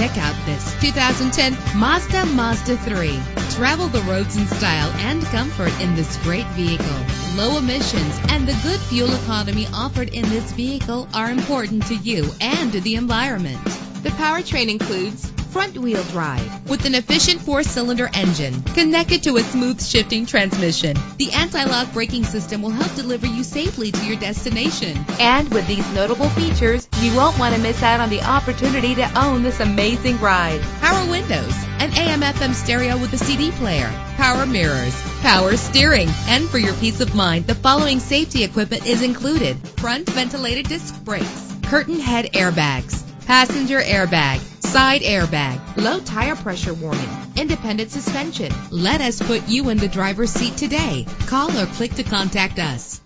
Check out this 2010 Mazda 3. Travel the roads in style and comfort in this great vehicle. Low emissions and the good fuel economy offered in this vehicle are important to you and to the environment. The powertrain includes front-wheel drive with an efficient 4-cylinder engine connected to a smooth shifting transmission. The anti-lock braking system will help deliver you safely to your destination. And with these notable features, you won't want to miss out on the opportunity to own this amazing ride. Power windows, an AM/FM stereo with a CD player, power mirrors, power steering, and for your peace of mind, the following safety equipment is included: front ventilated disc brakes, curtain head airbags, passenger airbag, side airbag, low tire pressure warning, independent suspension. Let us put you in the driver's seat today. Call or click to contact us.